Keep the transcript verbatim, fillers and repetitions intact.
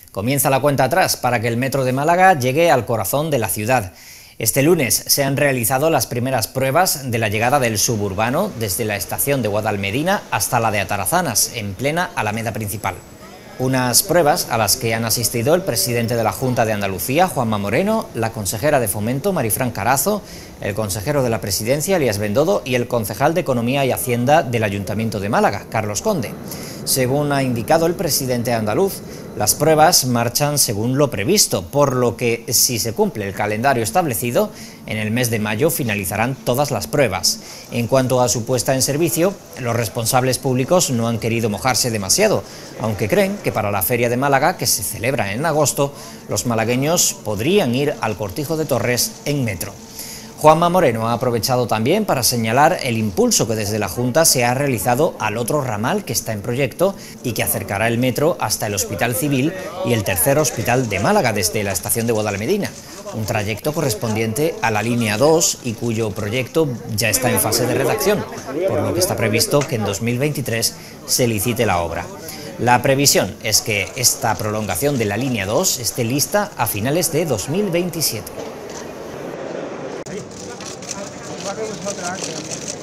Comienza la cuenta atrás para que el metro de Málaga llegue al corazón de la ciudad. Este lunes se han realizado las primeras pruebas de la llegada del suburbano desde la estación de Guadalmedina hasta la de Atarazanas, en plena Alameda principal. Unas pruebas a las que han asistido el presidente de la Junta de Andalucía, Juanma Moreno, la consejera de Fomento, Marifran Carazo, el consejero de la Presidencia, Elías Bendodo, y el concejal de Economía y Hacienda del Ayuntamiento de Málaga, Carlos Conde. Según ha indicado el presidente andaluz, las pruebas marchan según lo previsto, por lo que, si se cumple el calendario establecido, en el mes de mayo finalizarán todas las pruebas. En cuanto a su puesta en servicio, los responsables públicos no han querido mojarse demasiado, aunque creen que para la Feria de Málaga, que se celebra en agosto, los malagueños podrían ir al Cortijo de Torres en metro. Juanma Moreno ha aprovechado también para señalar el impulso que desde la Junta se ha realizado al otro ramal que está en proyecto y que acercará el metro hasta el Hospital Civil y el tercer hospital de Málaga desde la estación de Guadalmedina, un trayecto correspondiente a la línea dos y cuyo proyecto ya está en fase de redacción, por lo que está previsto que en dos mil veintitrés se licite la obra. La previsión es que esta prolongación de la línea dos esté lista a finales de dos mil veintisiete. Va a ser otra.